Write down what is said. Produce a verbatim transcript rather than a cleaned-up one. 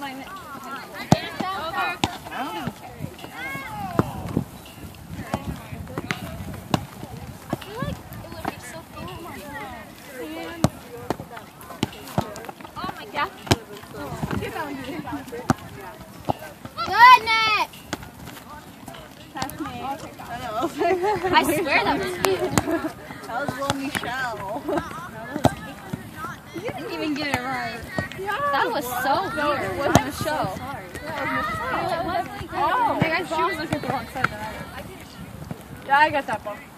find it. I swear that was you. That was little Michelle. You didn't even get it right. Yeah. That was so No, weird. it wasn't a show. So sorry. Oh, she was looking at the wrong side of the Yeah, I got that ball.